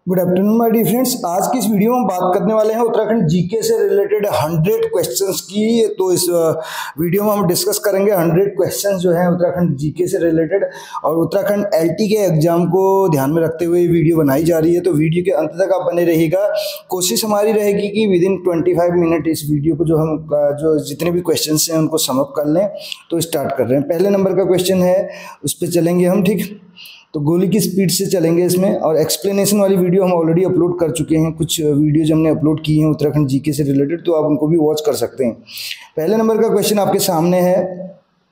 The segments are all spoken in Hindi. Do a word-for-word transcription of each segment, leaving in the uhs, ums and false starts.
Good afternoon my dear friends. आज की इस वीडियो में हम बात करने वाले हैं उत्तराखंड जीके से रिलेटेड हंड्रेड क्वेश्चंस की। तो इस वीडियो में हम डिस्कस करेंगे हंड्रेड क्वेश्चंस जो हैं उत्तराखंड जीके से रिलेटेड, और उत्तराखंड एलटी के एग्जाम को ध्यान में रखते हुए वीडियो बनाई जा रही है। तो वीडियो के अंत तक आप बने रहिएगा। कोशिश हमारी रहेगी कि within twenty five minute इस वीडियो को जो हम जो जितने भी क्वेश्चन हैं उनको समअप कर लें। तो स्टार्ट कर रहे हैं। पहले नंबर का क्वेश्चन है, उस पर चलेंगे हम। ठीक, तो गोली की स्पीड से चलेंगे इसमें, और एक्सप्लेनेशन वाली वीडियो हम ऑलरेडी अपलोड कर चुके हैं। कुछ वीडियो जो हमने अपलोड की हैं उत्तराखंड जीके से रिलेटेड, तो आप उनको भी वॉच कर सकते हैं। पहले नंबर का क्वेश्चन आपके सामने है।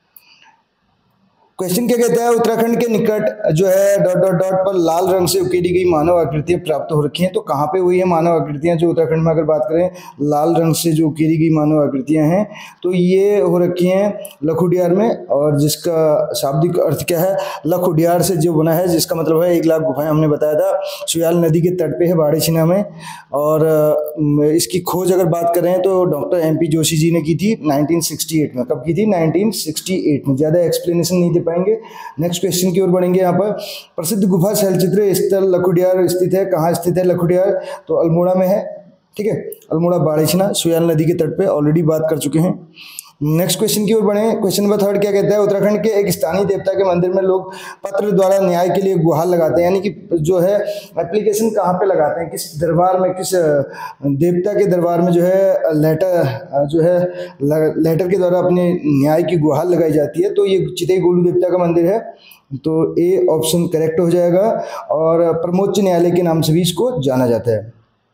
क्वेश्चन क्या कहता है, उत्तराखंड के निकट जो है डॉट डॉट डॉट पर लाल रंग से उकेरी गई मानव आकृतियां प्राप्त हो रखी हैं। तो कहाँ पे हुई है मानव आकृतियां? जो उत्तराखंड में अगर बात करें लाल रंग से जो उकेरी गई मानव आकृतियां हैं, तो ये हो रखी हैं लखुडियार में, और जिसका शाब्दिक अर्थ क्या है, लखुडियार से जो बना है, जिसका मतलब है एक लाख गुफाएं। हमने बताया था सुयाल नदी के तट पे है बाड़ीछिना में। और इसकी खोज अगर बात करें तो doctor M P Joshi ji ने की थी नाइनटीन सिक्सटी एट में। कब की थी? नाइनटीन सिक्सटी एट में। ज़्यादा एक्सप्लेनेशन नहीं दे पाएंगे। नेक्स्ट क्वेश्चन की ओर बढ़ेंगे। यहाँ पर प्रसिद्ध गुफा शैलचित्र स्थल लखुडियार स्थित है। कहाँ स्थित है लखुडियार? तो अल्मोड़ा में है। ठीक है, अल्मोड़ा बाड़ीछिना सुयाल नदी के तट पे, ऑलरेडी बात कर चुके हैं। नेक्स्ट क्वेश्चन की ओर बढ़े। क्वेश्चन नंबर थर्ड क्या कहता है, उत्तराखंड के एक स्थानीय देवता के मंदिर में लोग पत्र द्वारा न्याय के लिए गुहार लगाते हैं। यानी कि जो है एप्लीकेशन कहाँ पे लगाते हैं, किस दरबार में, किस देवता के दरबार में जो है लेटर जो है लेटर के द्वारा अपने न्याय की गुहार लगाई जाती है। तो ये चितई गोलू देवता का मंदिर है। तो ए ऑप्शन करेक्ट हो जाएगा, और प्रमोच्च न्यायालय के नाम से भी इसको जाना जाता है।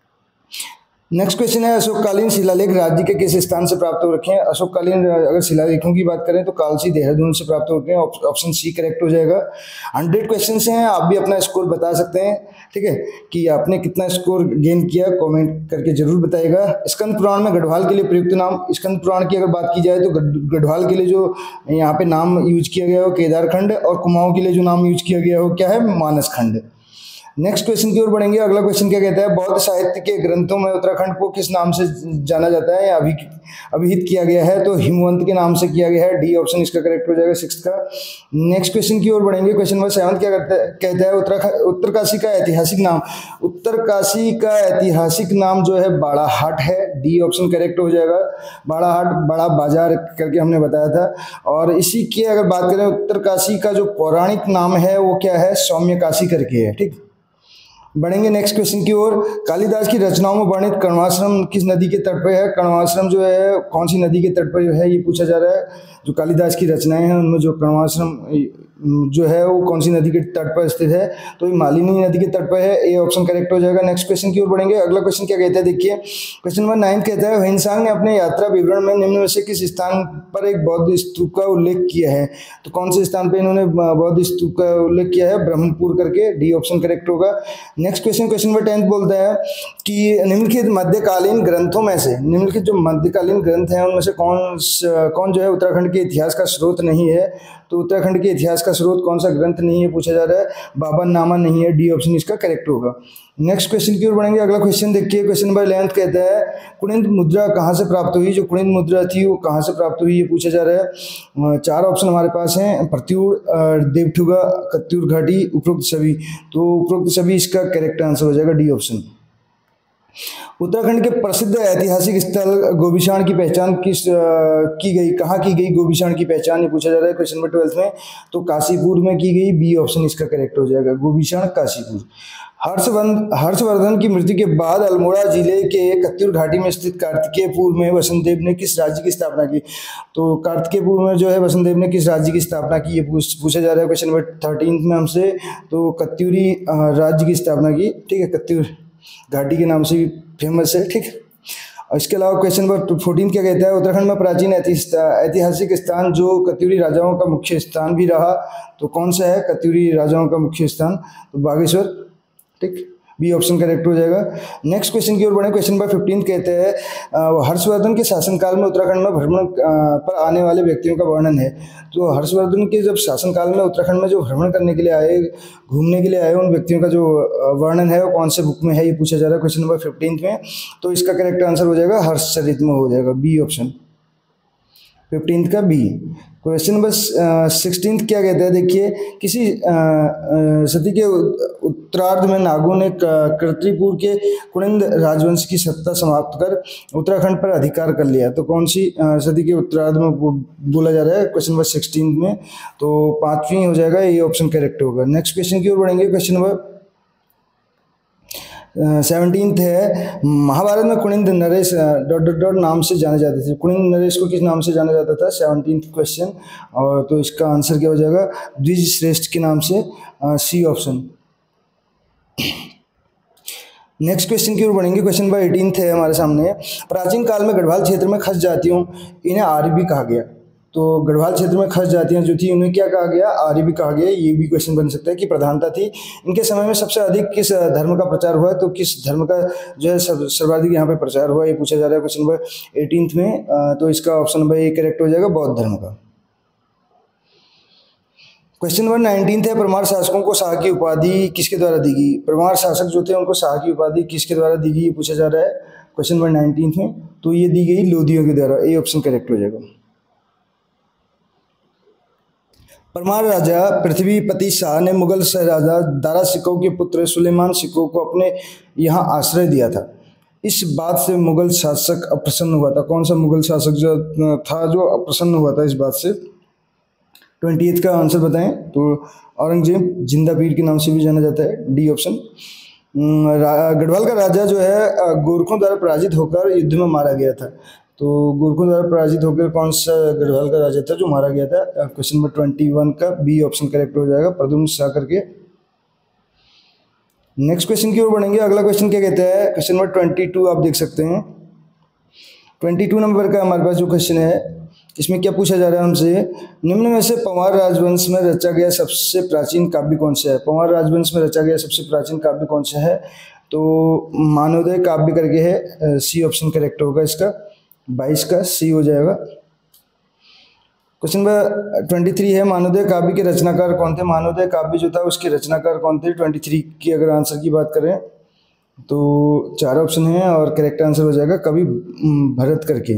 नेक्स्ट क्वेश्चन है, अशोककालीन शिलालेख राज्य के किस स्थान से प्राप्त हो रखे हैं? अशोककालीन अगर शिलालेखों की बात करें तो कालसी देहरादून से प्राप्त हो रखे हैं। ऑप्शन सी करेक्ट हो जाएगा। हंड्रेड क्वेश्चन हैं, आप भी अपना स्कोर बता सकते हैं। ठीक है, कि आपने कितना स्कोर गेन किया, कमेंट करके जरूर बताइएगा। स्कंद पुराण में गढ़वाल के लिए प्रयुक्त नाम, स्कंद पुराण की अगर बात की जाए तो गढ़वाल के लिए जो यहाँ पे नाम यूज किया गया हो केदारखंड, और कुमाऊं के लिए जो नाम यूज किया गया हो क्या है? मानसखंड। नेक्स्ट क्वेश्चन की ओर बढ़ेंगे। अगला क्वेश्चन क्या कहता है, बौद्ध साहित्य के ग्रंथों में उत्तराखंड को किस नाम से जाना जाता है या अभी अभिहित किया गया है? तो हिमवंत के नाम से किया गया है। डी ऑप्शन इसका करेक्ट हो जाएगा, सिक्स का। नेक्स्ट क्वेश्चन की ओर बढ़ेंगे। क्वेश्चन नंबर सेवन क्या करता है, कहता है उत्तराखंड उत्तरकाशी का ऐतिहासिक नाम। उत्तरकाशी का ऐतिहासिक नाम जो है बाड़ाहाट है। डी ऑप्शन करेक्ट हो जाएगा। बाड़ाहाट बड़ा बाजार करके हमने बताया था। और इसी की अगर बात करें, उत्तरकाशी का जो पौराणिक नाम है वो क्या है? सौम्यकाशी करके है। ठीक, बढ़ेंगे नेक्स्ट क्वेश्चन की ओर। कालिदास की रचनाओं में वर्णित कण्वाश्रम किस नदी के तट पर है? कण्वाश्रम जो है कौन सी नदी के तट पर है, ये पूछा जा रहा है। जो कालिदास की रचनाएं हैं उनमें जो कण्वाश्रम जो है वो कौन सी नदी के तट पर स्थित है? तो ये मालिनी नदी के तट पर है। ए ऑप्शन करेक्ट हो जाएगा। नेक्स्ट क्वेश्चन की ओर बढ़ेंगे। अगला क्वेश्चन क्या कहता है, देखिए क्वेश्चन नंबर नाइन कहता है, हिंसांग ने अपने यात्रा विवरण में निम्न में से किस स्थान पर एक बौद्ध स्तूप का उल्लेख किया है? तो कौन से स्थान पर इन्होंने बौद्ध स्तूप का उल्लेख किया है? ब्रह्मपुर करके। डी ऑप्शन करेक्ट होगा। Next question question number tenth बोलता है कि निम्नलिखित मध्यकालीन ग्रंथों में से, निम्नलिखित जो मध्यकालीन ग्रंथ हैं उनमें से कौन कौन जो है उत्तराखंड के इतिहास का स्रोत नहीं है? तो उत्तराखंड के इतिहास का स्रोत कौन सा ग्रंथ नहीं है पूछा जा रहा है? बाबरनामा नहीं है। डी ऑप्शन इसका करेक्ट होगा। नेक्स्ट क्वेश्चन की ओर बढ़ेंगे। अगला क्वेश्चन देखिए, क्वेश्चन नंबर इलेवंथ कहता है, कुणिद मुद्रा कहाँ से प्राप्त हुई? जो कुणिद मुद्रा थी वो कहाँ से प्राप्त हुई, ये पूछा जा रहा है। चार ऑप्शन हमारे पास हैं, प्रत्यूर, देवठुगा, कत्यूर घाटी, उपरोक्त सभी। तो उपरोक्त सभी इसका करेक्ट आंसर हो जाएगा, डी ऑप्शन। उत्तराखंड के प्रसिद्ध ऐतिहासिक स्थल गोभिशाण की पहचान किस आ, की गई, कहाँ की गई गोभिशाण की पहचान, ये पूछा जा रहा है क्वेश्चन नंबर ट्वेल्थ में। तो काशीपुर में की गई। बी ऑप्शन इसका करेक्ट हो जाएगा, गोभिशाण काशीपुर। हर्षवर्धन हर्षवर्धन की मृत्यु के बाद अल्मोड़ा जिले के कत्यूर घाटी में स्थित कार्तिकेयपुर में वसंतदेव ने किस राज्य की स्थापना की? तो कार्तिकेयपुर में जो है वसंतदेव ने किस राज्य की स्थापना की, ये पूछ पूछा जा रहा है क्वेश्चन नंबर थर्टीन में हमसे। तो कत्यूरी राज्य की स्थापना की। ठीक है, कत्यूर घाटी के नाम से भी फेमस है। ठीक, और इसके अलावा क्वेश्चन नंबर फोर्टीन क्या कहता है, उत्तराखंड में प्राचीन ऐतिहासिक स्थान जो कत्यूरी राजाओं का मुख्य स्थान भी रहा, तो कौन सा है कत्यूरी राजाओं का मुख्य स्थान? तो बागेश्वर। ठीक, बी ऑप्शन करेक्ट हो जाएगा। नेक्स्ट क्वेश्चन की ओर बढ़े। क्वेश्चन नंबर फिफ्टीन कहते हैं, हर्षवर्धन के शासनकाल में उत्तराखंड में भ्रमण पर आने वाले व्यक्तियों का वर्णन है। तो हर्षवर्धन के जब शासनकाल में उत्तराखंड में जो भ्रमण करने के लिए आए, घूमने के लिए आए, उन व्यक्तियों का जो वर्णन है वो कौन से बुक में है, ये पूछा जा रहा है क्वेश्चन नंबर फिफ्टीन में। तो इसका करेक्ट आंसर हो जाएगा हर्षचरित में हो जाएगा, बी ऑप्शन, फिफ्टीन का बी। क्वेश्चन नंबर सिक्सटीन क्या कहता है, देखिए किसी सदी के उत्तरार्ध में नागों ने कर्तरीपुर के कुनिंद राजवंश की सत्ता समाप्त कर उत्तराखंड पर अधिकार कर लिया। तो कौन सी सदी के उत्तरार्ध में बोला जा रहा है क्वेश्चन नंबर सिक्सटीन में, तो पांचवी हो जाएगा, ये ऑप्शन करेक्ट होगा। नेक्स्ट क्वेश्चन की ओर बढ़ेंगे। क्वेश्चन नंबर सेवनटीन्थ है, महाभारत में कुनिंद नरेश डॉट डॉट डॉट नाम से जाने जाते थे। कुनिंद नरेश को किस नाम से जाना जाता था, सेवनटीन्थ क्वेश्चन, और तो इसका आंसर क्या हो जाएगा, द्विज श्रेष्ठ के नाम से, सी ऑप्शन। नेक्स्ट क्वेश्चन की ओर बढ़ेंगे। क्वेश्चन नंबर एटीन्थ है हमारे सामने, प्राचीन काल में गढ़वाल क्षेत्र में खस जातियों इन्हें आर्य भी कहा गया। तो गढ़वाल क्षेत्र में खस जातियां जो थी उन्हें क्या कहा गया, आर्य भी कहा गया। ये भी क्वेश्चन बन सकता है कि प्रधानता थी इनके समय में सबसे अधिक किस धर्म का प्रचार हुआ, तो किस धर्म का जो है सर्वाधिक यहाँ पे प्रचार हुआ, ये पूछा जा रहा है क्वेश्चन नंबर एटीन्थ में। तो इसका ऑप्शन नंबर ए करेक्ट हो जाएगा, बौद्ध धर्म का। क्वेश्चन नंबर नाइनटीन्थ है, परमार शासकों को शाह की उपाधि किसके द्वारा दी गई। परमार शासक जो थे उनको शाह की उपाधि किसके द्वारा दी गई, ये पूछा जा रहा है क्वेश्चन नंबर नाइनटीन्थ में। तो ये दी गई लोधियों के द्वारा, ए ऑप्शन करेक्ट हो जाएगा। परमार राजा पृथ्वीपति शाह ने मुगल शहजादा दारा शिकोह के पुत्र सुलेमान शिकोह को अपने यहाँ आश्रय दिया था। इस बात से मुगल शासक अप्रसन्न हुआ था। कौन सा मुगल शासक जो था जो अप्रसन्न हुआ था इस बात से, ट्वेंटी का आंसर बताएं। तो औरंगजेब, जिंदा पीर के नाम से भी जाना जाता है, डी ऑप्शन। गढ़वाल का राजा जो है गोरखों द्वारा पराजित होकर युद्ध में मारा गया था। तो गोरखों द्वारा पराजित होकर कौन सा गढ़वाल का राजा था जो मारा गया था, क्वेश्चन नंबर ट्वेंटी वन का बी ऑप्शन करेक्ट हो जाएगा, प्रद्युम्न शाह करके। नेक्स्ट क्वेश्चन की ओर बढ़ेंगे। अगला क्वेश्चन क्या कहता है, क्वेश्चन नंबर ट्वेंटी टू आप देख सकते हैं। ट्वेंटी टू नंबर का हमारे पास जो क्वेश्चन है इसमें क्या पूछा जा रहा है हमसे, निम्न में से पंवार राजवंश में रचा गया सबसे प्राचीन काव्य कौन सा है। पंवार राजवंश में रचा गया सबसे प्राचीन काव्य कौन सा है, तो मानवोदय काव्य करके है, सी ऑप्शन करेक्ट होगा इसका, बाईस का सी हो जाएगा। क्वेश्चन नंबर ट्वेंटी थ्री है, मानवोदय काव्य के रचनाकार कौन थे। मानवोदय काव्य जो था उसके रचनाकार कौन थे, ट्वेंटी थ्री की अगर आंसर की बात करें तो चार ऑप्शन है और करेक्ट आंसर हो जाएगा कवि भरत करके,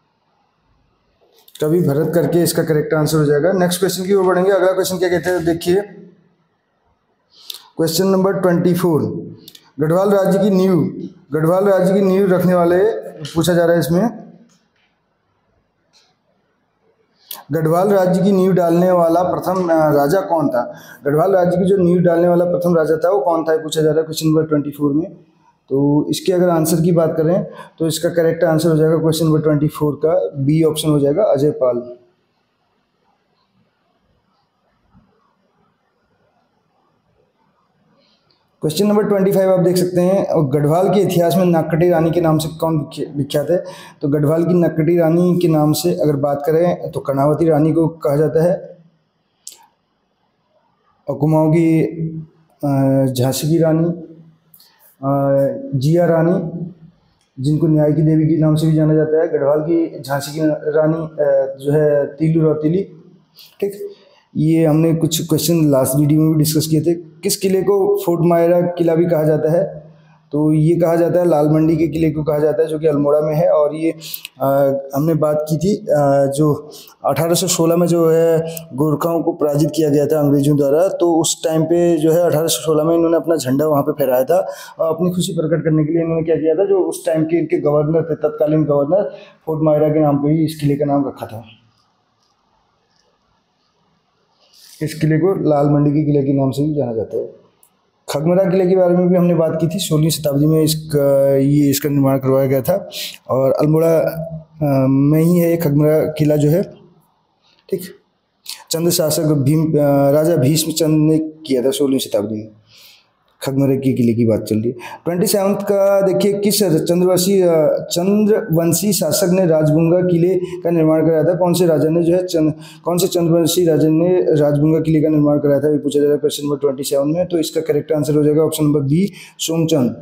कवि भरत करके इसका करेक्ट आंसर हो जाएगा। नेक्स्ट क्वेश्चन की ओर बढ़ेंगे। अगला क्वेश्चन क्या कहते हैं देखिए, question number twenty four, Garhwal राज्य की नींव, गढ़वाल राज्य की नींव रखने वाले पूछा जा रहा है इसमें, गढ़वाल राज्य की नींव डालने वाला प्रथम राजा कौन था। गढ़वाल राज्य की जो नींव डालने वाला प्रथम राजा था वो कौन था, पूछा जा रहा है क्वेश्चन नंबर ट्वेंटी फोर में। तो इसके अगर आंसर की बात करें तो इसका करेक्ट आंसर हो जाएगा क्वेश्चन नंबर ट्वेंटी फोर का बी ऑप्शन हो जाएगा, Ajay Pal. Question number twenty five आप देख सकते हैं, और गढ़वाल के इतिहास में नक्कटी रानी के नाम से कौन विख्यात है। तो गढ़वाल की नक्कटी रानी के नाम से अगर बात करें तो कर्णावती रानी को कहा जाता है, और कुमाऊं की झांसी की रानी, जिया रानी जिनको न्याय की देवी के नाम से भी जाना जाता है, गढ़वाल की झांसी की रानी जो है तीलू रौतीली। ठीक, ये हमने कुछ क्वेश्चन लास्ट वीडियो में भी डिस्कस किए थे। किस किले को फोर्ट मायरा किला भी कहा जाता है, तो ये कहा जाता है लाल मंडी के किले को कहा जाता है जो कि अल्मोड़ा में है। और ये आ, हमने बात की थी आ, जो अठारह सौ सोलह में जो है गोरखाओं को पराजित किया गया था अंग्रेजों द्वारा, तो उस टाइम पे जो है अठारह सौ सोलह में इन्होंने अपना झंडा वहाँ पे फहराया था और अपनी खुशी प्रकट करने के लिए इन्होंने क्या किया था, जो उस टाइम के इनके गवर्नर थे, तत्कालीन गवर्नर, फोर्ट मायरा के नाम पर ही इस किले का नाम रखा था। इस किले को लाल मंडी के किले के नाम से भी जाना जाता है। खगमरा किले के बारे में भी हमने बात की थी, सोलहवीं शताब्दी में इसका ये इसका निर्माण करवाया गया था और अल्मोड़ा में ही है खगमरा किला जो है। ठीक, चंद्र शासक भीम राजा भीष्म चंद्र ने किया था सोलहवीं शताब्दी में। खगमरे के किले की बात चल रही है। ट्वेंटी सेवन्थ का देखिए, किस चंद्रवंशी चंद्रवंशी शासक ने राजबुंगा किले का निर्माण कराया था। कौन से राजा ने जो है चंद्र कौन से चंद्रवंशी राजा ने राजबुंगा किले का निर्माण कराया था, ये पूछा जा रहा है क्वेश्चन नंबर ट्वेंटी सेवन में। तो इसका करेक्ट आंसर हो जाएगा option number B, Somchand.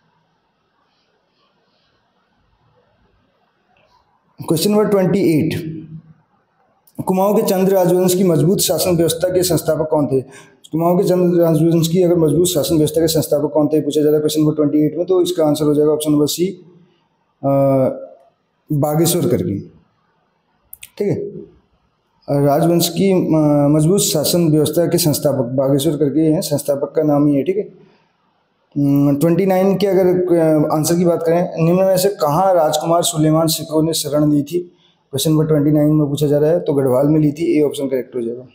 Question number twenty eight, Kumaon के चंद्र राजवंश की मजबूत शासन व्यवस्था के संस्थापक कौन थे। कुमाऊं के चंद्र राजवंश की अगर मजबूत शासन व्यवस्था के संस्थापक कौन थे पूछा जा रहा है क्वेश्चन नंबर ट्वेंटी एट में। तो इसका आंसर हो जाएगा ऑप्शन नंबर सी, बागेश्वर करके। ठीक है, राजवंश की अ, मजबूत शासन व्यवस्था के संस्थापक बागेश्वर करके हैं, संस्थापक का नाम ही है, ठीक है। ट्वेंटी नाइन के अगर आंसर की बात करें, निम्न में से कहाँ राजकुमार सुलेमान सिकोह ने शरण ली थी, क्वेश्चन नंबर ट्वेंटी नाइन में पूछा जा रहा है, तो गढ़वाल में ली थी, ए ऑप्शन करेक्ट हो जाएगा।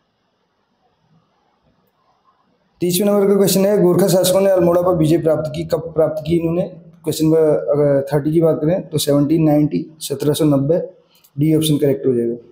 तीसवें नंबर का क्वेश्चन है, गोरखा शासकों ने अल्मोड़ा पर विजय प्राप्त की, कब प्राप्त की इन्होंने, क्वेश्चन नंबर अगर थर्टी की बात करें तो सेवनटीन नाइन्टी, सत्रह सौ नब्बे, डी ऑप्शन करेक्ट हो जाएगा।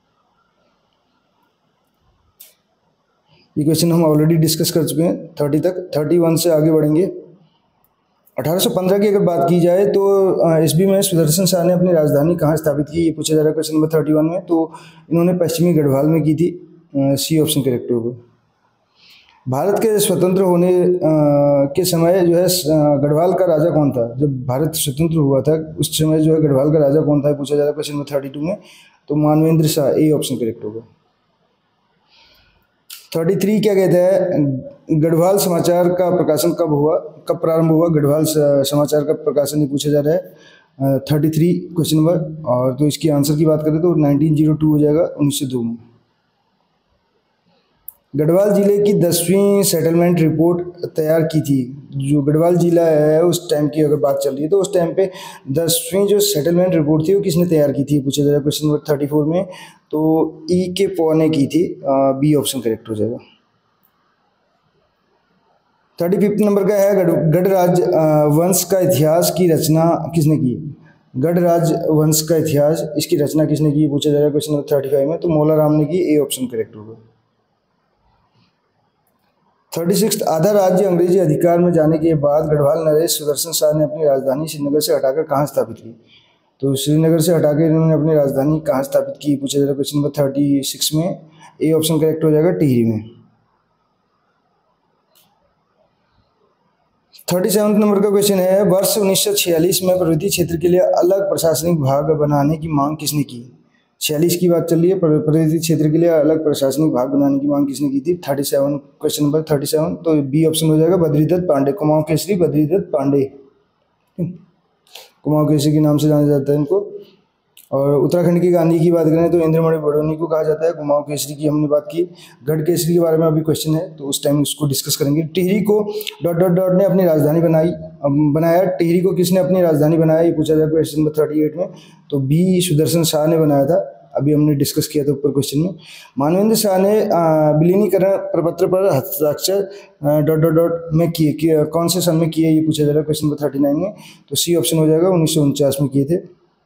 ये क्वेश्चन हम ऑलरेडी डिस्कस कर चुके हैं थर्टी तक, थर्टी वन से आगे बढ़ेंगे। अठारह सौ पंद्रह की अगर बात की जाए तो ईस्वी में सुदर्शन शाह ने अपनी राजधानी कहाँ स्थापित की, ये पूछा जा रहा है क्वेश्चन नंबर थर्टी वन में, तो इन्होंने पश्चिमी गढ़वाल में की थी, सी ऑप्शन करेक्ट होगा। भारत के स्वतंत्र होने के समय जो है गढ़वाल का राजा कौन था, जब भारत स्वतंत्र हुआ था उस समय जो है गढ़वाल का राजा कौन था, पूछा जा रहा है क्वेश्चन नंबर थर्टी टू में, तो Manvendra Shah, A option correct होगा। थर्टी थ्री क्या कहता है, गढ़वाल समाचार का प्रकाशन कब हुआ, कब प्रारंभ हुआ गढ़वाल समाचार का प्रकाशन, ये पूछा जा रहा है थर्टी थ्री क्वेश्चन नंबर, और तो इसकी आंसर की बात करें तो नाइनटीन जीरो टू हो जाएगा, उन्नीस सौ दो में। गढ़वाल जिले की दसवीं सेटलमेंट रिपोर्ट तैयार की थी, जो गढ़वाल जिला है उस टाइम की अगर बात चल रही है तो उस टाइम पे दसवीं जो सेटलमेंट रिपोर्ट थी वो किसने तैयार की थी, पूछा जा रहा है क्वेश्चन नंबर थर्टी फोर में, तो ई के पॉ ने की थी, बी ऑप्शन करेक्ट हो जाएगा। थर्टी फिफ्थ नंबर का है, गढ़ गढ़राज वंश का इतिहास की रचना किसने की, गढ़राज वंश का इतिहास इसकी रचना किसने की, पूछा जा रहा है क्वेश्चन नंबर थर्टी फाइव में, तो मौला राम ने की, ए ऑप्शन करेक्ट होगा। थर्टी सिक्स आधा राज्य अंग्रेजी अधिकार में जाने के बाद गढ़वाल नरेश सुदर्शन शाह ने अपनी राजधानी श्रीनगर से हटाकर कहाँ स्थापित की, तो श्रीनगर से हटाकर इन्होंने अपनी राजधानी कहाँ स्थापित की, पूछा जा रहा है क्वेश्चन नंबर थर्टी सिक्स में, ए ऑप्शन करेक्ट हो जाएगा, टिहरी में। थर्टी सेवन्थ नंबर का क्वेश्चन है, वर्ष उन्नीस सौ छियालीस में पर्वतीय क्षेत्र के लिए अलग प्रशासनिक भाग बनाने की मांग किसने की, छियालीस की बात चल रही है, पर्वतीय क्षेत्र के लिए अलग प्रशासनिक भाग बनाने की मांग किसने की थी, thirty seven question number thirty seven, तो बी ऑप्शन हो जाएगा, बद्रीदत्त पांडे, कुमाऊं केसरी बद्रीदत्त पांडे, कुमाऊं केसरी के नाम से जाना जाता है इनको। और उत्तराखंड की गांधी की बात करें तो इंद्रमणि बडोनी को कहा जाता है, कुमाऊं केसरी की हमने बात की, गढ़ केसरी के बारे में अभी क्वेश्चन है तो उस टाइम उसको डिस्कस करेंगे। Tehri co dot dot dot ने अपनी राजधानी बनाई बनाया, टिहरी को किसने अपनी राजधानी बनाया, ये पूछा जाए क्वेश्चन नंबर थर्टी एट में, तो बी सुदर्शन शाह ने बनाया था, अभी हमने डिस्कस किया था ऊपर क्वेश्चन में। मानवेंद्र शाह ने विलीनीकरण प्रपत्र पर हस्ताक्षर डॉट डॉट डॉट में किए, कौन से सन में किए, ये पूछा जा रहा है क्वेश्चन नंबर थर्टी नाइन में, तो सी ऑप्शन हो जाएगा, उन्नीस सौ उनचास में किए थे।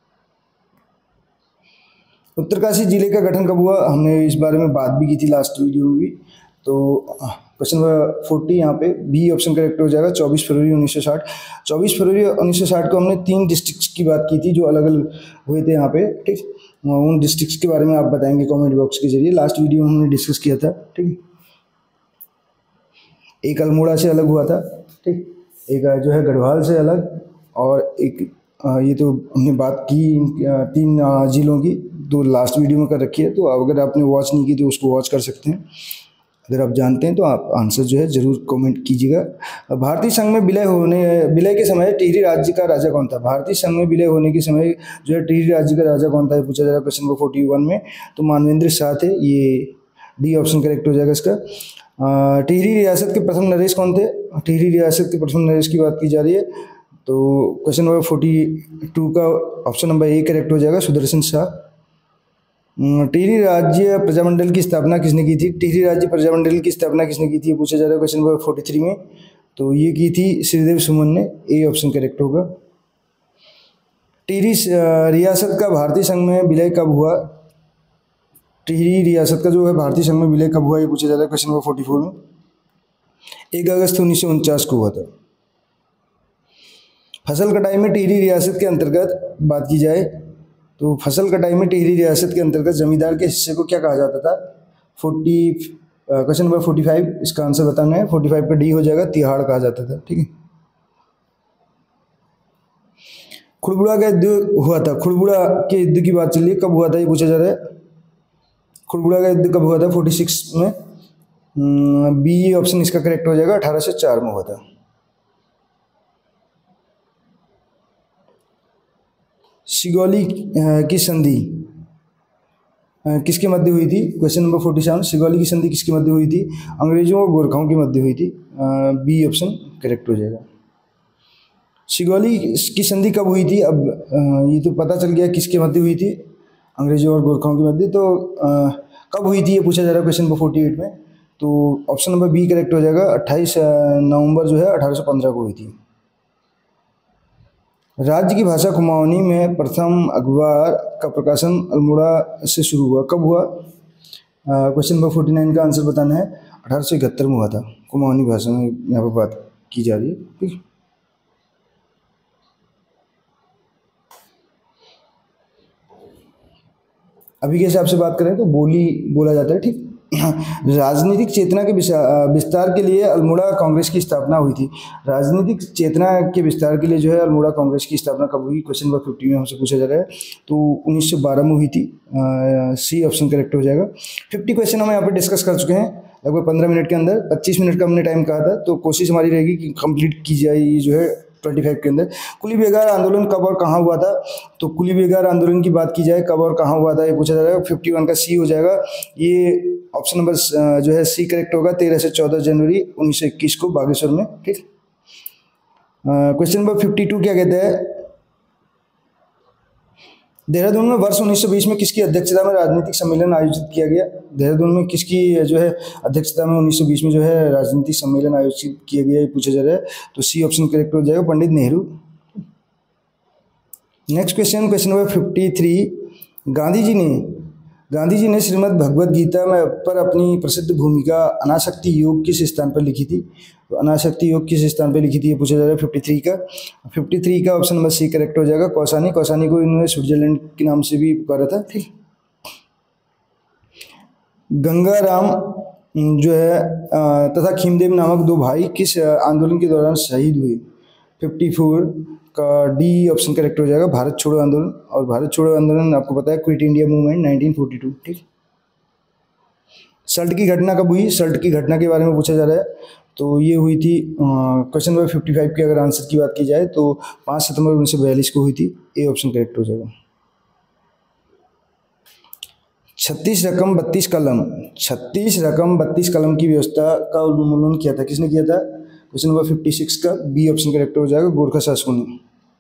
उत्तरकाशी जिले का गठन कब हुआ, हमने इस बारे में बात भी की थी लास्ट वीडियो में भी, तो क्वेश्चन नंबर फोर्टी यहाँ पे बी ऑप्शन करेक्ट हो जाएगा, चौबीस फरवरी उन्नीस सौ साठ। चौबीस फरवरी उन्नीस सौ साठ को हमने तीन डिस्ट्रिक्ट्स की बात की थी जो अलग अलग हुए थे यहाँ पे, ठीक, उन डिस्ट्रिक्ट्स के बारे में आप बताएंगे कमेंट बॉक्स के जरिए, लास्ट वीडियो में हमने डिस्कस किया था, ठीक। एक अल्मोड़ा से अलग हुआ था, ठीक, एक जो है गढ़वाल से अलग, और एक ये तो हमने बात की तीन जिलों की, तो लास्ट वीडियो में कर रखी है, तो अगर आपने वॉच नहीं की तो उसको वॉच कर सकते हैं, अगर आप जानते हैं तो आप आंसर जो है जरूर कमेंट कीजिएगा। भारतीय संघ में विलय होने विलय के समय टिहरी राज्य का राजा कौन था, भारतीय संघ में विलय होने के समय जो है टिहरी राज्य का राजा कौन था, ये पूछा जा रहा है क्वेश्चन नंबर फोर्टी वन में, तो मानवेंद्र शाह थे, ये डी ऑप्शन करेक्ट हो जाएगा इसका। टिहरी रियासत के प्रथम नरेश कौन थे, टिहरी रियासत के प्रथम नरेश की बात की जा रही है, तो क्वेश्चन नंबर फोर्टी टू का ऑप्शन नंबर ए करेक्ट हो जाएगा, सुदर्शन शाह। टिहरी राज्य प्रजामंडल की स्थापना किसने की थी, टिहरी राज्य प्रजामंडल की स्थापना किसने की थी, पूछा जा रहा है क्वेश्चन नंबर फोर्टी थ्री में, तो ये की थी श्रीदेव सुमन ने, ए ऑप्शन करेक्ट होगा। टिहरी रियासत का भारतीय संघ में विलय कब हुआ, टिहरी रियासत का जो है भारतीय संघ में विलय कब हुआ, ये पूछा जा रहा है क्वेश्चन नंबर फोर्टी फोर में, एक अगस्त उन्नीस सौ उनचास को हुआ था। फसल कटाई में टिहरी रियासत के अंतर्गत बात की जाए तो फसल कटाई में टिहरी रियासत के अंतर्गत जमींदार के हिस्से को क्या कहा जाता था, forty question number forty five इसका आंसर बताना है, फोर्टी फाइव का डी हो जाएगा, तिहाड़ कहा जाता था, ठीक है। खुड़बुड़ा का युद्ध हुआ था, खुड़बुड़ा के युद्ध की बात चलिए कब हुआ था, ये पूछा जा रहा है, खुड़बुड़ा का युद्ध कब हुआ था, फोर्टी सिक्स में, बी ऑप्शन इसका करेक्ट हो जाएगा, अठारह सौ चार में हुआ था। सिगौली की संधि किसके मध्य हुई थी? Question number forty seven, Sugauli की संधि किसके मध्य हुई थी? अंग्रेजों और गोरखाओं के मध्य हुई थी। बी ऑप्शन करेक्ट हो जाएगा। सिगौली की संधि कब हुई थी? अब ये तो पता चल गया किसके मध्य हुई थी, अंग्रेजों और गोरखाओं के मध्य। तो कब हुई थी ये पूछा जा रहा है क्वेश्चन नंबर फोर्टी एट में। तो ऑप्शन नंबर बी करेक्ट हो जाएगा, अट्ठाईस नवंबर जो है अठारह सौ पंद्रह को हुई थी। राज्य की भाषा कुमाऊनी में प्रथम अखबार का प्रकाशन अल्मोड़ा से शुरू हुआ, कब हुआ? क्वेश्चन नंबर फोर्टी नाइन का आंसर बताना है, अठारह सौ इकहत्तर में हुआ था। कुमाऊनी भाषा में यहाँ पर बात की जा रही है, ठीक। अभी के हिसाब से बात करें तो बोली बोला जाता है, ठीक। राजनीतिक चेतना के विस्तार के लिए अल्मोड़ा कांग्रेस की स्थापना हुई थी। राजनीतिक चेतना के विस्तार के लिए जो है अल्मोड़ा कांग्रेस की स्थापना कब हुई? क्वेश्चन नंबर फिफ्टी में हमसे पूछा जा रहा है। तो उन्नीस सौ बारह में हुई थी। सी ऑप्शन करेक्ट हो जाएगा। फिफ्टी क्वेश्चन हम यहाँ पर डिस्कस कर चुके हैं लगभग पंद्रह मिनट के अंदर। पच्चीस मिनट का हमने टाइम कहा था, तो कोशिश हमारी रहेगी कि कंप्लीट की जाए ये जो है पच्चीस के अंदर। कुली बेगार आंदोलन कब और कहाँ हुआ था? तो कुली बेगार आंदोलन की बात की जाए कब और कहाँ हुआ था ये पूछा जा रहा है। फिफ्टी वन का सी हो जाएगा। ये ऑप्शन नंबर जो है सी करेक्ट होगा। तेरह से चौदह जनवरी उन्नीस सौ इक्कीस को बागेश्वर में, ठीक। क्वेश्चन नंबर फिफ्टी टू क्या कहते हैं? देहरादून में वर्ष उन्नीस सौ बीस में किसकी अध्यक्षता में राजनीतिक सम्मेलन आयोजित किया गया? देहरादून में किसकी जो है अध्यक्षता में उन्नीस सौ बीस में जो है राजनीतिक सम्मेलन आयोजित किया गया ये पूछा जा रहा है। तो सी ऑप्शन करेक्ट हो जाएगा, Pandit Nehru. Next question, question number fifty three. Gandhi ji ने गांधी जी ने श्रीमद् भगवद गीता में पर अपनी प्रसिद्ध भूमिका अनासक्ति योग किस स्थान पर लिखी थी? तो अनासक्ति योग किस स्थान पर लिखी थी ये पूछा जा रहा है फिफ्टी थ्री का। फिफ्टी थ्री का ऑप्शन नंबर सी करेक्ट हो जाएगा, कौसानी। कौसानी को इन्होंने स्विट्जरलैंड के नाम से भी पुकारा था, ठीक। गंगाराम जो है तथा खीमदेव नामक दो भाई किस आंदोलन के दौरान शहीद हुए? फिफ्टी फोर का डी ऑप्शन करेक्ट हो जाएगा, भारत छोड़ो आंदोलन। और भारत छोड़ो आंदोलन आपको पता है quit India movement nineteen forty two, ठीक। सल्ट की घटना कब हुई? सल्ट की घटना के बारे में पूछा जा रहा है। तो ये हुई थी क्वेश्चन नंबर फिफ्टी फाइव के अगर आंसर की बात की जाए तो पाँच सितंबर उन्नीस सौ बयालीस को हुई थी। ए ऑप्शन करेक्ट हो जाएगा। छत्तीस रकम बत्तीस कलम छत्तीस रकम बत्तीस कलम की व्यवस्था का उन्मूलन किया था, किसने किया था? क्वेश्चन नंबर फिफ्टी सिक्स का बी ऑप्शन करेक्ट हो जाएगा, गोरखा शासकों ने।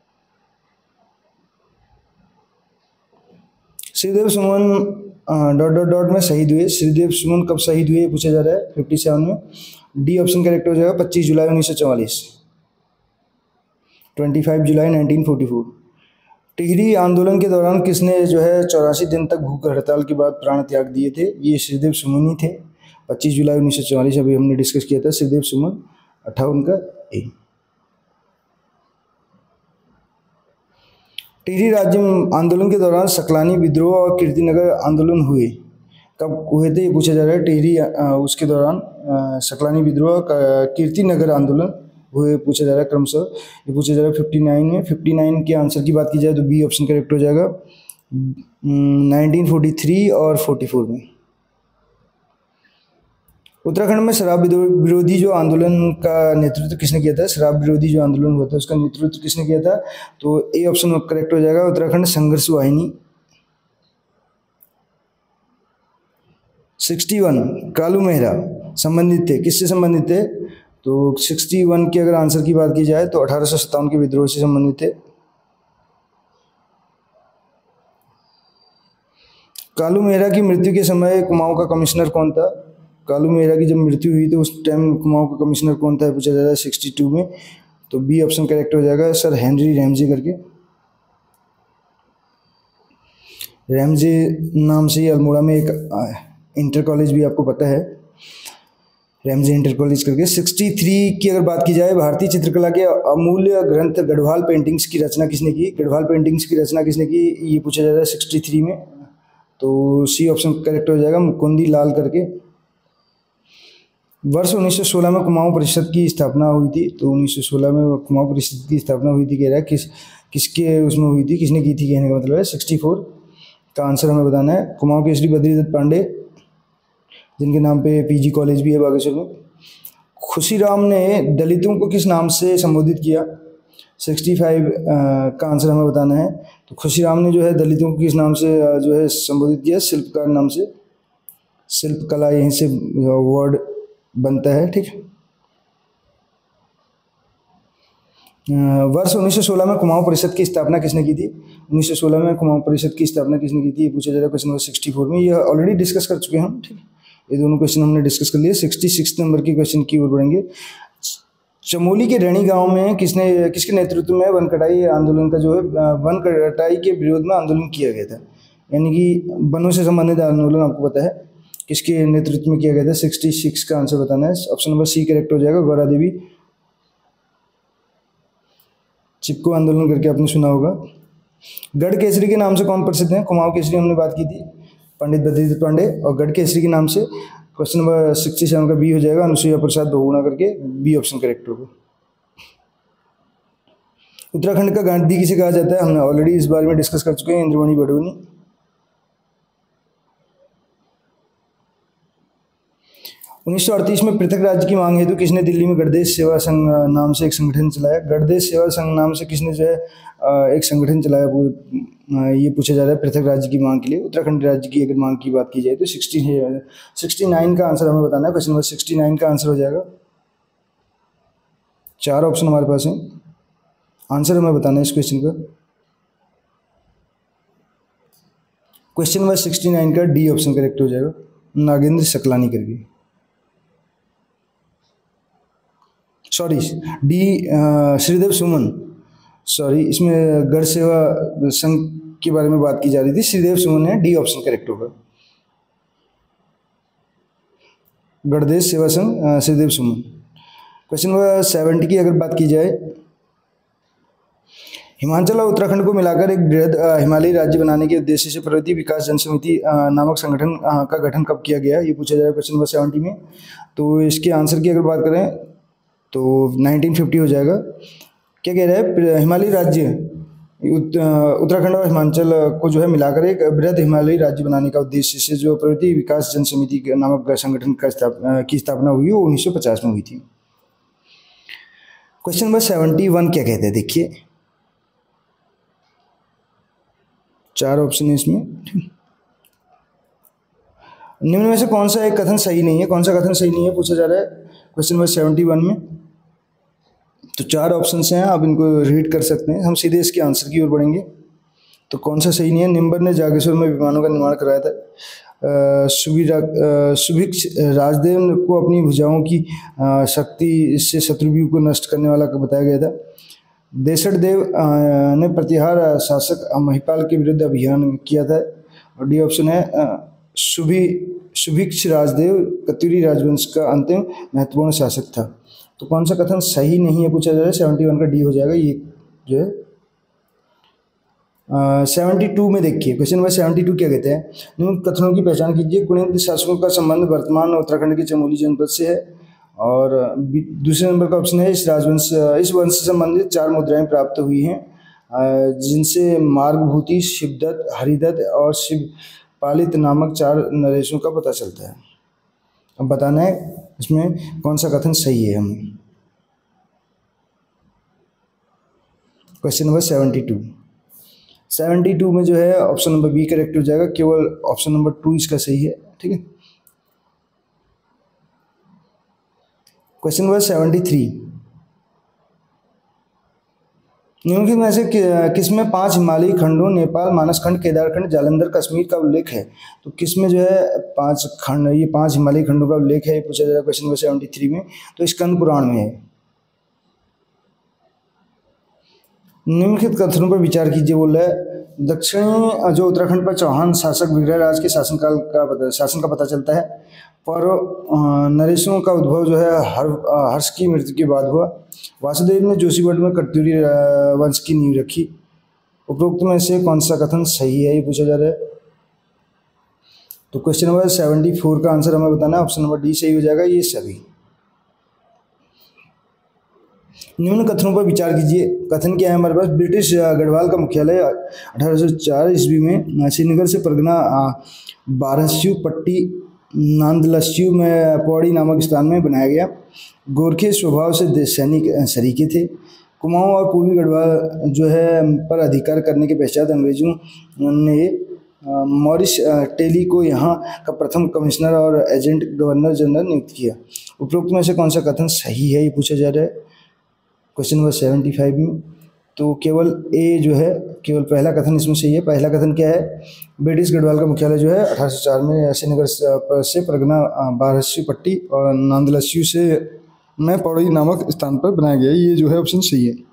Sridev Suman dot dot dot में शहीद हुए। श्रीदेव सुमन कब शहीद हुए पूछा जा रहा है फिफ्टी सेवन में। डी ऑप्शन करेक्ट हो जाएगा, पच्चीस जुलाई उन्नीस सौ चौवालीस, पच्चीस जुलाई नाइनटीन फोर्टी फोर। टिहरी आंदोलन के दौरान किसने जो है चौरासी दिन तक भूख हड़ताल के बाद प्राण त्याग दिए थे? ये श्रीदेव सुमन ही थे। पच्चीस जुलाई उन्नीस सौ चौवालीस अभी हमने डिस्कस किया था। श्रीदेव सुमन अट्ठावन का ए। टिहरी राज्य आंदोलन के दौरान सकलानी विद्रोह और कीर्तिनगर आंदोलन हुए, कब हुए थे ये पूछा जा रहा है। टिहरी उसके दौरान सकलानी विद्रोह कीर्तिनगर आंदोलन हुए पूछा जा रहा है क्रमशः। ये पूछा जा रहा है फिफ्टी नाइन में। फिफ्टी नाइन के आंसर की बात की जाए तो बी ऑप्शन करेक्ट हो जाएगा, नाइनटीन फोर्टी थ्री और फोर्टी फोर में। उत्तराखंड में शराब विरोधी जो आंदोलन का नेतृत्व किसने किया था? शराब विरोधी जो आंदोलन हुआ था उसका नेतृत्व किसने किया था? तो ए ऑप्शन करेक्ट हो जाएगा, उत्तराखंड संघर्ष वाहिनी। सिक्सटी वन कालू मेहरा संबंधित थे, किससे संबंधित थे? तो सिक्सटी वन के अगर आंसर की बात की जाए तो अठारह सौ सत्तावन के विद्रोह से संबंधित थे। कालू मेहरा की मृत्यु के समय कुमाऊं का कमिश्नर कौन था? कालू मेहरा की जब मृत्यु हुई तो उस टाइम कुमाऊं का कमिश्नर कौन था पूछा जा रहा है सिक्सटी टू में। तो बी ऑप्शन करेक्ट हो जाएगा, सर हेनरी रैमजे करके। रैमजे नाम से ही अल्मोड़ा में एक इंटर कॉलेज भी आपको पता है, रैमजे इंटर कॉलेज करके। सिक्सटी थ्री की अगर बात की जाए, भारतीय चित्रकला के अमूल्य ग्रंथ गढ़वाल पेंटिंग्स की रचना किसने की? गढ़वाल पेंटिंग्स की रचना किसने की ये पूछा जा रहा है सिक्सटी थ्री में। तो सी ऑप्शन करेक्ट हो जाएगा, मुकुंदी लाल करके। वर्ष उन्नीस सौ सोलह में कुमाऊं परिषद की स्थापना हुई थी। तो उन्नीस सौ सोलह में कुमाऊं परिषद की स्थापना हुई थी, कह रहा है किस किसके उसमें हुई थी, किसने की थी कहने का मतलब है। सिक्सटी फोर का आंसर हमें बताना है। कुमाऊं के श्री बद्रीदत्त पांडे, जिनके नाम पे पीजी कॉलेज भी है बागेश्वर में। खुशीराम ने दलितों को किस नाम से संबोधित किया? सिक्सटी फाइव का आंसर हमें बताना है। तो खुशीराम ने जो है दलितों को किस नाम से uh, जो है संबोधित किया, शिल्पकार नाम से। शिल्पकला यहीं से वर्ड बनता है, ठीक है। वर्ष उन्नीस सौ सोलह में कुमाऊं परिषद की स्थापना किसने की थी? उन्नीस सौ सोलह में कुमाऊं परिषद की स्थापना किसने की थी, ये पूछा जा रहा है क्वेश्चन नंबर सिक्सटी फोर में। ये ऑलरेडी डिस्कस कर चुके हैं हम, ठीक है। ये दोनों क्वेश्चन हमने डिस्कस कर लिए। सिक्सटी सिक्स नंबर की क्वेश्चन की ओर बढ़ेंगे। चमोली के रैणी गांव में किसने किसके नेतृत्व में वन कटाई आंदोलन का जो है वन कटाई के विरोध में आंदोलन किया गया था, यानी कि वनों से संबंधित आंदोलन आपको पता है किसके नेतृत्व में किया गया था। सिक्सटी सिक्स का आंसर बताना है। ऑप्शन नंबर सी करेक्ट हो जाएगा, गौरा देवी। चिपको आंदोलन करके आपने सुना होगा। गढ़ केसरी के नाम से कौन प्रसिद्ध है? कुमाऊं केसरी हमने बात की थी, पंडित बद्रीदत्त पांडे। और गढ़ केसरी के नाम से क्वेश्चन नंबर सिक्सटी सेवन का बी हो जाएगा, अनुसुईया प्रसाद बहुगुणा करके बी ऑप्शन करेक्ट होगा। उत्तराखंड का गांधी किसे कहा जाता है? हमने ऑलरेडी इस बारे में डिस्कस कर चुके हैं, इंद्रमणि बडोनी। उन्नीस सौ अड़तीस में पृथक राज्य की मांग हेतु किसने दिल्ली में गणदेश सेवा संघ नाम से एक संगठन चलाया? गणदेश सेवा संघ नाम से किसने जो है एक संगठन चलाया, ये पूछा जा रहा है पृथक राज्य की मांग के लिए। उत्तराखंड राज्य की अगर मांग की बात की जाए तो सिक्सटी सिक्सटी नाइन का आंसर हमें बताना है। क्वेश्चन नंबर सिक्सटी नाइन का आंसर हो जाएगा। चार ऑप्शन हमारे पास हैं, आंसर हमें बताना है इस क्वेश्चन का। क्वेश्चन नंबर सिक्सटी नाइन का डी ऑप्शन करेक्ट हो जाएगा, नागेंद्र सकलानी करके। Sorry D Sridev Suman, sorry इसमें गढ़ सेवा संघ के बारे में बात की जा रही थी, श्रीदेव सुमन है, डी ऑप्शन करेक्ट होगा। Gandesh Seva Sangh Sridev Suman. Question number seventy की अगर बात की जाए, हिमाचल और उत्तराखंड को मिलाकर एक बृहद हिमालयी राज्य बनाने के उद्देश्य से पर्वतीय विकास जन समिति नामक संगठन का गठन कब किया गया, ये पूछा जा रहा है क्वेश्चन नंबर सेवेंटी में। तो इसके आंसर की अगर बात करें तो नाइनटीन फिफ्टी हो जाएगा। क्या कह रहा है, हिमालयी राज्य उत्तराखंड और हिमाचल को जो है मिलाकर एक बृहद हिमालयी राज्य बनाने का उद्देश्य से जो पर्वतीय विकास जन समिति नामक संगठन का स्थापना की स्थापना हुई वो उन्नीस सौ पचास में हुई थी। क्वेश्चन नंबर सेवेंटी वन क्या कहते हैं, देखिए चार ऑप्शन है इसमें। निम्न में से कौन सा एक कथन सही नहीं है, कौन सा कथन सही नहीं है पूछा जा रहा है क्वेश्चन नंबर सेवेंटी वन में। तो चार ऑप्शन हैं, आप इनको रीड कर सकते हैं। हम सीधे इसके आंसर की ओर बढ़ेंगे। तो कौन सा सही नहीं है? निम्बर ने जागेश्वर में विमानों का निर्माण कराया था। सुभिक्ष राजदेव को अपनी भुजाओं की शक्ति से शत्रुव्यूह को नष्ट करने वाला बताया गया था। देसठ देव ने प्रतिहार शासक महिपाल के विरुद्ध अभियान किया था। और डी ऑप्शन है सुभी सुभिक्ष राजदेव कत्यूरी राजवंश का अंतिम महत्वपूर्ण शासक था। तो कौन सा कथन सही नहीं है पूछा जा रहा है, सेवेंटी वन का डी हो जाएगा। ये जो है सेवेंटी टू में देखिए, क्वेश्चन नंबर सेवेंटी टू क्या कहते हैं, निम्न कथनों की पहचान कीजिए। कुणित शासकों का संबंध वर्तमान उत्तराखंड के चमोली जनपद से है। और दूसरे नंबर का ऑप्शन है इस राजवंश इस वंश से संबंधित चार मुद्राएं प्राप्त हुई हैं, जिनसे मार्गभूति, शिवदत्त, हरिदत्त और शिव पालित नामक चार नरेशों का पता चलता है। अब बताना है इसमें कौन सा कथन सही है हमें। Question number seventy two seventy two में जो है ऑप्शन नंबर बी करेक्ट हो जाएगा, केवल ऑप्शन नंबर टू इसका सही है, ठीक है। क्वेश्चन नंबर सेवेंटी थ्री, निम्नलिखित में से किसमें पांच हिमालयी खंडों नेपाल, मानसखंड, केदारखंड, जालंधर, कश्मीर का उल्लेख है। तो किसमें जो है पांच खंड, ये पांच हिमालयी खंडों का उल्लेख है, ये पूछा जा रहा है क्वेश्चन नंबर सेवेंटी थ्री में। तो स्कंद पुराण में है। निम्नलिखित कथनों पर विचार कीजिए बोल रहा है। दक्षिणी जो उत्तराखंड पर चौहान शासक विग्रहराज के शासनकाल का पता, शासन का पता चलता है। पर नरेशों का उद्भव जो है हर हर्ष की मृत्यु के बाद हुआ। वासुदेव ने जोशीमठ में कत्यूरी वंश की नींव रखी। उपरोक्त में से कौन सा कथन सही है, ये पूछा जा रहा है। तो क्वेश्चन नंबर सेवेंटी फोर का आंसर हमें बताना है, ऑप्शन नंबर डी सही हो जाएगा, ये सभी। निम्न कथनों पर विचार कीजिए। कथन क्या है हमारे पास, ब्रिटिश गढ़वाल का मुख्यालय अठारह सौ चार ईस्वी में श्रीनगर से परगना बारहस्यू पट्टी नांदलस्यू में पौड़ी नामक स्थान में बनाया गया। गोरखे स्वभाव से सैनिक सरीके थे। कुमाऊं और पूर्वी गढ़वाल जो है पर अधिकार करने के पश्चात अंग्रेजों ने मॉरिस टेली को यहाँ का प्रथम कमिश्नर और एजेंट गवर्नर जनरल नियुक्त किया। उपरोक्त में से कौन सा कथन सही है, ये पूछा जा रहा है क्वेश्चन नंबर सेवेंटी फाइव में। तो केवल ए जो है, केवल पहला कथन इसमें सही है। पहला कथन क्या है, ब्रिटिश गढ़वाल का मुख्यालय जो है अठारह सौ चार में श्रीनगर से परगना बारहसी पट्टी और नांदलस्यू से में पौड़ी नामक स्थान पर बनाया गया। ये जो है ऑप्शन सही है।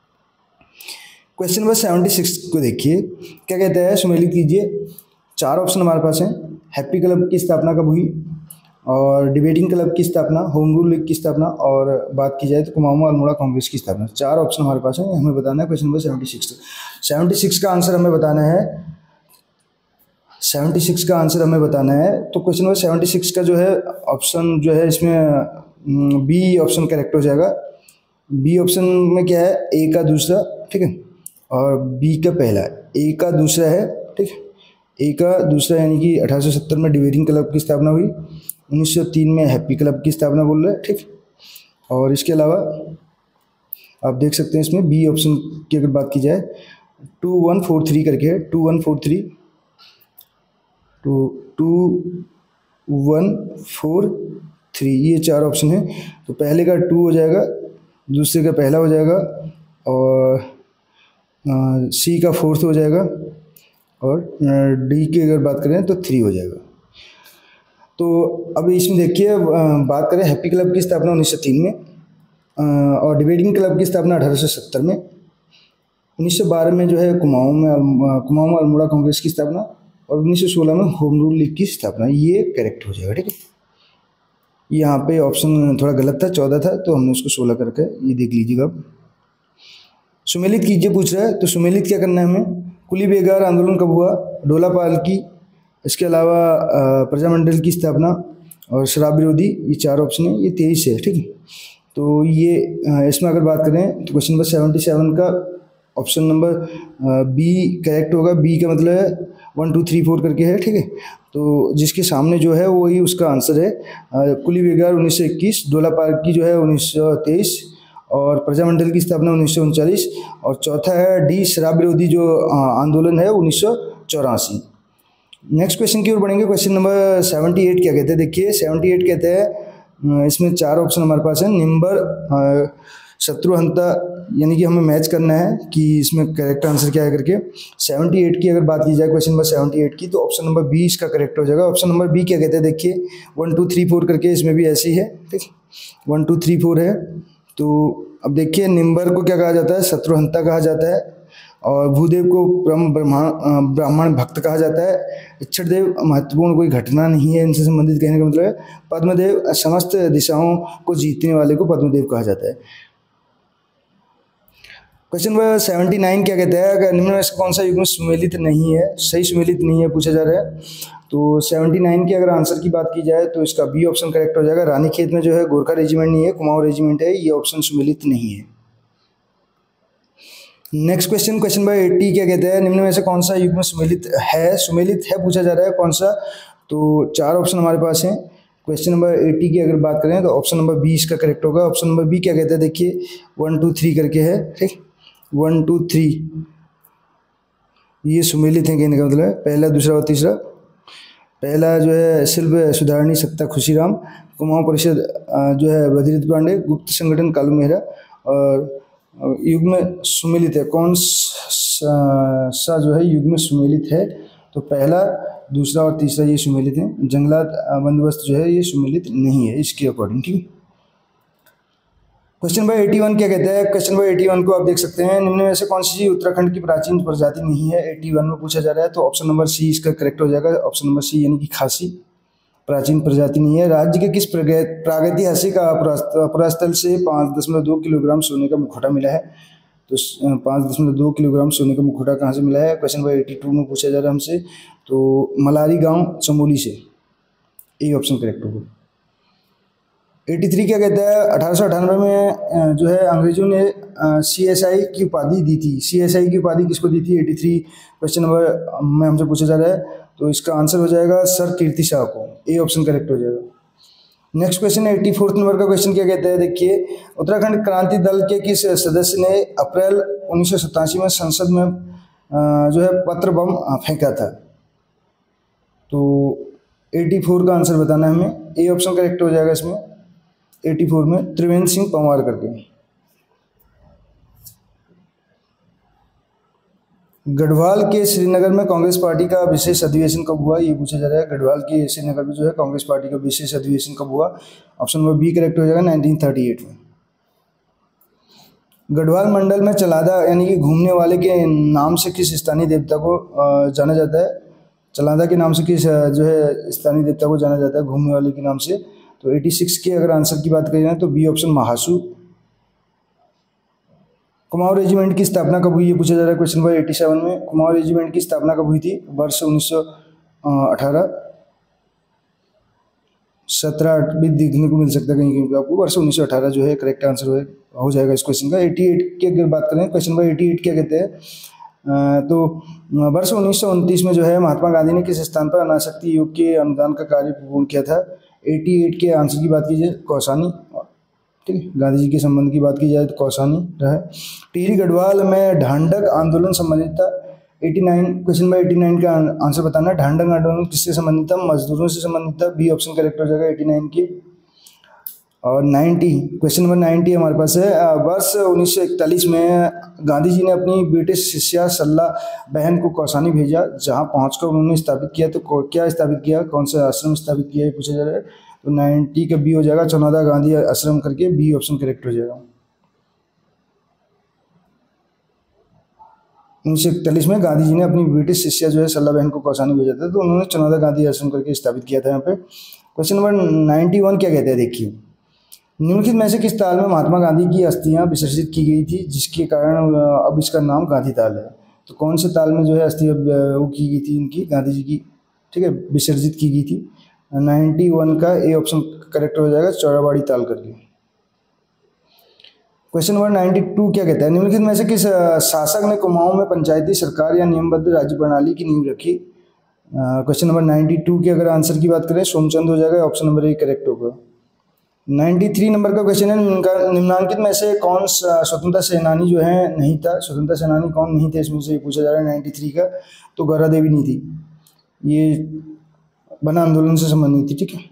क्वेश्चन नंबर सेवेंटी सिक्स को देखिए, क्या कहता है, सुमेलित कीजिए। चार ऑप्शन हमारे पास हैं। हैप्पी क्लब की स्थापना कब हुई, और डिबेटिंग क्लब की स्थापना, होम रूल लीग की स्थापना, और बात की जाए तो कुमाऊं अल्मोड़ा कांग्रेस की स्थापना। चार ऑप्शन हमारे पास हैं, हमें बताना है question number seventy six. Seventy six का आंसर हमें बताना है सेवेंटी सिक्स का आंसर हमें बताना है तो क्वेश्चन नंबर सेवेंटी सिक्स का जो है ऑप्शन जो है इसमें बी ऑप्शन करेक्ट हो जाएगा। बी ऑप्शन में क्या है, ए का दूसरा, ठीक है, और बी का पहला। ए का दूसरा है, ठीक है, ए का दूसरा यानी कि अठारह सौ सत्तर में डिबेटिंग क्लब की स्थापना हुई, उन्नीस सौ तीन में हैप्पी क्लब की स्थापना बोल रहे हैं, ठीक। और इसके अलावा आप देख सकते हैं इसमें बी ऑप्शन की अगर बात की जाए टू वन फोर थ्री करके है, two one four three two two one four three ये चार ऑप्शन है। तो पहले का टू हो जाएगा, दूसरे का पहला हो जाएगा, और सी का फोर्थ हो जाएगा, और डी की अगर बात करें तो थ्री हो जाएगा। तो अब इसमें देखिए बात करें हैप्पी क्लब की स्थापना उन्नीस सौ तीन में, और डिबेटिंग क्लब की स्थापना अठारह सौ सत्तर में। उन्नीस सौ बारह में जो है कुमाऊं में कुमाऊं अल्मोड़ा कांग्रेस की स्थापना, और उन्नीस सौ सोलह में होम रूल लीग की स्थापना। ये करेक्ट हो जाएगा, ठीक है। यहाँ पे ऑप्शन थोड़ा गलत था, चौदह था, तो हमने उसको सोलह करके ये देख लीजिएगा। अब सुमेलित कीजिए पूछ रहा है, तो सुमेलित क्या करना है हमें। कुली बेगार आंदोलन कब हुआ, डोला पाल की, इसके अलावा प्रजामंडल की स्थापना, और शराब विरोधी, ये चार ऑप्शन है, ये तेईस है, ठीक है। तो ये इसमें अगर बात करें तो क्वेश्चन नंबर सेवेंटी सेवन का ऑप्शन नंबर बी करेक्ट होगा। बी का मतलब है वन टू थ्री फोर करके है, ठीक है। तो जिसके सामने जो है वही उसका आंसर है। कुली बेगार उन्नीस सौ इक्कीस, डोला पार्क की जो है उन्नीस सौ तेईस, और प्रजामंडल की स्थापना उन्नीस सौ उनचालीस, और चौथा है डी शराब विरोधी जो आंदोलन है उन्नीस सौ चौरासी। नेक्स्ट क्वेश्चन की ओर बढ़ेंगे। क्वेश्चन नंबर सेवेंटी एट क्या कहते हैं, देखिए सेवेंटी एट कहते हैं, इसमें चार ऑप्शन हमारे पास है। निम्बर, शत्रुहंता, यानी कि हमें मैच करना है कि इसमें करेक्ट आंसर क्या है करके। सेवेंटी एट की अगर बात की जाए क्वेश्चन नंबर सेवेंटी एट की, तो ऑप्शन नंबर बी इसका करेक्ट हो जाएगा। ऑप्शन नंबर बी क्या कहते हैं, देखिए वन टू थ्री फोर करके, इसमें भी ऐसी है, ठीक, वन टू थ्री फोर है। तो अब देखिए निम्बर को क्या कहा जाता है, शत्रुहंता कहा जाता है, और भूदेव को ब्रह्म ब्रह्मांड ब्राह्मण भक्त कहा जाता है। इच्छड़देव महत्वपूर्ण कोई घटना नहीं है इनसे संबंधित, कहने का मतलब है। पद्मदेव समस्त दिशाओं को जीतने वाले को पद्मदेव कहा जाता है। क्वेश्चन नंबर सेवेंटी नाइन क्या कहता है, अगर निम्न में से कौन सा युग्म सुमेलित नहीं है, सही सुमेलित नहीं है पूछा जा रहा है। तो सेवेंटी नाइन की अगर आंसर की बात की जाए तो इसका बी ऑप्शन करेक्ट हो जाएगा। रानीखेत में जो है गोरखा रेजिमेंट नहीं है, कुमाऊं रेजिमेंट है, ये ऑप्शन सुमेलित नहीं है। Next question, question number eighty क्या कहते हैं, निम्न में से कौन सा युग्म सुमेलित है, सुमेलित है पूछा जा रहा है, कौन सा। तो चार ऑप्शन हमारे पास हैं। क्वेश्चन नंबर एट्टी की अगर बात करें तो ऑप्शन नंबर बी इसका करेक्ट होगा। ऑप्शन नंबर बी क्या कहते हैं, देखिए वन टू थ्री करके है, ठीक, वन टू थ्री ये सुमेलित है, कहने का मतलब है पहला, दूसरा और तीसरा। पहला जो है शिल्प सुधारणी सत्ता खुशीराम, कुमाऊं परिषद जो है बद्रीनाथ पांडे, गुप्त संगठन कालू मेहरा, और युग्म सुमेलित है कौन सा जो है युग्म सुमेलित है। तो पहला, दूसरा और तीसरा ये सुमेलित है। जंगलात बंदोबस्त जो है ये सुमेलित नहीं है इसके अकॉर्डिंग, ठीक। क्वेश्चन नंबर एटी वन क्या कहता है, क्वेश्चन नंबर एटी वन को आप देख सकते हैं, निम्न में से कौन सी उत्तराखंड की प्राचीन प्रजाति नहीं है, एटी वन में पूछा जा रहा है। तो ऑप्शन नंबर सी इसका करेक्ट हो जाएगा। ऑप्शन नंबर सी यानी कि खासी प्राचीन प्रजाति नहीं है। राज्य के किस प्रागैतिहासिक पुरास्थल से पाँच दशमलव दो किलोग्राम सोने का मुखौटा मिला है। तो पाँच दशमलव दो किलोग्राम सोने का मुखौटा कहाँ से मिला है, क्वेश्चन नंबर एटी टू में पूछा जा रहा है हमसे। तो मलारी गांव चमोली से, ए ऑप्शन करेक्ट होगा। एटी थ्री क्या कहता है, अठारह सौ अठानवे में जो है अंग्रेजों ने सी एस आई की उपाधि दी थी। सी एस आई की उपाधि किसको दी थी, एटी थ्री क्वेश्चन नंबर में हमसे पूछा जा रहा है। तो इसका आंसर हो जाएगा सर कीर्ति शाह को, ए ऑप्शन करेक्ट हो जाएगा। नेक्स्ट क्वेश्चन है एट्टी फोर्थ नंबर का क्वेश्चन क्या कहता है, देखिए उत्तराखंड क्रांति दल के किस सदस्य ने अप्रैल उन्नीस सौ सतासी में संसद में अ, जो है पत्र बम फेंका था। तो चौरासी का आंसर बताना है हमें, ए ऑप्शन करेक्ट हो जाएगा इसमें, चौरासी में त्रिवेंद्र सिंह पंवार करके। गढ़वाल के श्रीनगर में कांग्रेस पार्टी का विशेष अधिवेशन कब हुआ, ये पूछा जा रहा है। गढ़वाल के श्रीनगर में जो है कांग्रेस पार्टी का विशेष अधिवेशन कब हुआ, ऑप्शन नंबर बी करेक्ट हो जाएगा, नाइनटीन थर्टी एट में। गढ़वाल मंडल में चलादा यानी कि घूमने वाले के नाम से किस स्थानीय देवता को जाना जाता है, चलादा के नाम से किस जो है स्थानीय देवता को जाना जाता है घूमने वाले के नाम से। तो छियासी के अगर आंसर की बात करें तो B option Mahasu. Kumaon regiment की स्थापना कब हुई, ये पूछा जा रहा है क्वेश्चन नंबर सत्तासी में। कुमाऊं रेजिमेंट की स्थापना कब हुई थी, वर्ष उन्नीस सौ अठारह सत्रह भी देखने को मिल सकता है कहीं कहीं पे आपको, वर्ष उन्नीस सौ अठारह जो है करेक्ट आंसर हो, हो जाएगा इस क्वेश्चन का। अठासी की अगर बात करें क्वेश्चन नंबर अठासी क्या कहते हैं, तो वर्ष उन्नीस सौ उनतीस में जो है महात्मा गांधी ने किस स्थान पर अनासक्ति योग के अनुदान का कार्य पूर्ण किया था। अठासी के आंसर की बात कीजिए कौसानी, ठीक है, गांधी जी के संबंध की बात की जाए तो कौसानी रहा। टिहरी गढ़वाल में ढांढक आंदोलन संबंधित था, नवासी क्वेश्चन नंबर नवासी का आंसर बताना। ढांढक आंदोलन किससे संबंधित था, मजदूरों से संबंधित था, बी ऑप्शन करेक्ट हो जाएगा नवासी की। और नब्बे क्वेश्चन नंबर नब्बे हमारे पास है, वर्ष उन्नीस सौ इकतालीस में गांधी जी ने अपनी ब्रिटिश शिष्या सल्ला बहन को कौसानी भेजा, जहां पहुंचकर उन्होंने स्थापित किया। तो क्या स्थापित किया, कौन सा आश्रम स्थापित किया, ये पूछा जा रहा है। तो नब्बे का बी हो जाएगा, चौनौदा गांधी आश्रम करके, बी ऑप्शन करेक्ट हो जाएगा। उन्नीस सौ इकतालीस में गांधी जी ने अपनी ब्रिटिश शिष्या जो है सल्ला बहन को कौसानी भेजा था, तो उन्होंने चौनौदा गांधी आश्रम करके स्थापित किया था यहाँ पे। क्वेश्चन नंबर इक्यानवे क्या कहते हैं, देखिए निम्नलिखित में से किस ताल में महात्मा गांधी की अस्थियां विसर्जित की गई थी, जिसके कारण अब इसका नाम गांधी ताल है। तो कौन से ताल में जो है अस्थियां वो की गई थी इनकी, गांधी जी की, ठीक है, विसर्जित की गई थी। इक्यानवे का ए ऑप्शन करेक्ट हो जाएगा, चौराबाड़ी ताल करके। क्वेश्चन नंबर बानवे क्या कहता है, निम्नलिखित में से किस शासक ने कुमाऊं में पंचायती सरकार या नियमबद्ध राज्य प्रणाली की नींव रखी। क्वेश्चन नंबर बानवे के अगर आंसर की बात करें सोमचंद हो जाएगा, ऑप्शन नंबर ए करेक्ट होगा। तिरानवे नंबर का क्वेश्चन है, निम्नलिखित में से कौन स्वतंत्रता सेनानी जो है नहीं था, स्वतंत्रता सेनानी कौन नहीं थे इसमें से पूछा जा रहा है। तिरानवे का तो गौरा देवी नहीं थी, ये बना आंदोलन से संबंधित थी, ठीक है।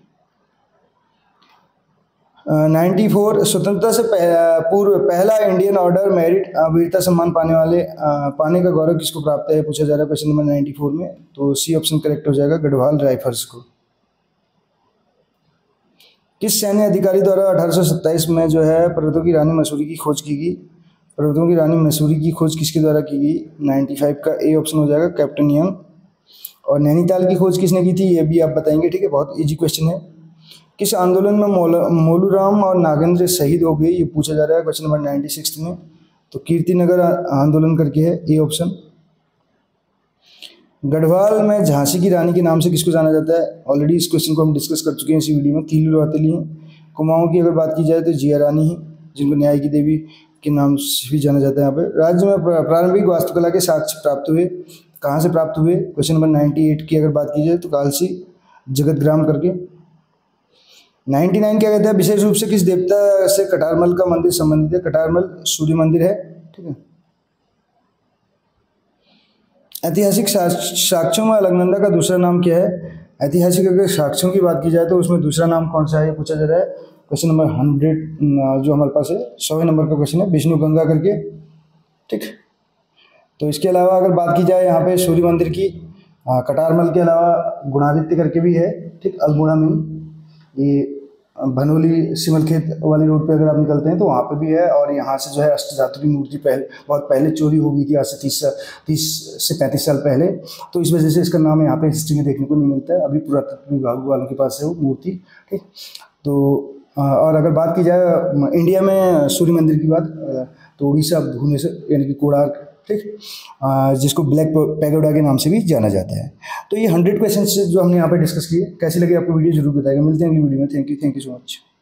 चौरानवे स्वतंत्रता से पूर्व पहला इंडियन ऑर्डर मेरिट वीरता सम्मान पाने वाले पाने का गौरव किसको प्राप्त है पूछा जा रहा है क्वेश्चन नंबर चौरानवे में। तो सी ऑप्शन करेक्ट हो जाएगा, गढ़वाल राइफल्स को। किस सैन्य अधिकारी द्वारा अठारह सौ सत्ताईस में जो है पर्वतों की रानी मसूरी की खोज की गई। पर्वतों की रानी मसूरी की खोज किसके द्वारा की गई, पचानवे का ए ऑप्शन हो जाएगा, कैप्टन यंग। और नैनीताल की खोज किसने की थी, ये भी आप बताएंगे, ठीक है, बहुत इजी क्वेश्चन है। किस आंदोलन में मोलूराम और नागेंद्र शहीद हो गए, ये पूछा जा रहा है क्वेश्चन नंबर छियानवे में। तो कीर्तिनगर आंदोलन करके है, ए ऑप्शन। गढ़वाल में झांसी की रानी के नाम से किसको जाना जाता है, ऑलरेडी इस क्वेश्चन को हम डिस्कस कर चुके हैं इसी वीडियो में, तीलू रौतेली हैं। कुमाऊं की अगर बात की जाए तो जिया रानी ही, जिनको न्याय की देवी के नाम से भी जाना जाता है। यहाँ पे राज्य में प्रारंभिक वास्तुकला के साक्ष्य प्राप्त हुए, कहाँ से प्राप्त हुए, क्वेश्चन नंबर अट्ठानवे की अगर बात की जाए तो कालसी जगतग्राम करके। निन्यानवे क्या कहते हैं, विशेष रूप से किस देवता से कटारमल का मंदिर संबंधित है। कटारमल सूर्य मंदिर है, ठीक है। ऐतिहासिक साक्ष्यों में अलकनंदा का दूसरा नाम क्या है। ऐतिहासिक अगर साक्ष्यों की बात की जाए तो उसमें दूसरा नाम कौन सा है, ये पूछा जा रहा है। क्वेश्चन नंबर हंड्रेड जो हमारे पास है, सौ नंबर का क्वेश्चन है, विष्णु गंगा करके, ठीक। तो इसके अलावा अगर बात की जाए यहाँ पे सूर्य मंदिर की, कटारमल के अलावा गुणादित्य करके भी है, ठीक, अल्मोड़ा में, ये भनोली सिमलखेत वाली रोड पे अगर आप निकलते हैं तो वहाँ पे भी है। और यहाँ से जो है अष्टधातु की मूर्ति पहले बहुत पहले चोरी हो गई थी, आज से तीस तीस से पैंतीस साल पहले, तो इस वजह से इसका नाम यहाँ पे हिस्ट्री में देखने को नहीं मिलता है। अभी पुरातत्व विभाग वालों के पास है वो मूर्ति, ठीक। तो और अगर बात की जाए इंडिया में सूर्य मंदिर की बात, तो उड़ीसा भुवनेश्वर यानी कि कोणार्क, ठीक, जिसको ब्लैक पैगोडा के नाम से भी जाना जाता है। तो ये हंड्रेड क्वेश्चन जो हमने यहाँ पे डिस्कस किए, कैसे लगे आपको वीडियो जरूर बताएगा। मिलते हैं अगली वीडियो में। Thank you thank you so much.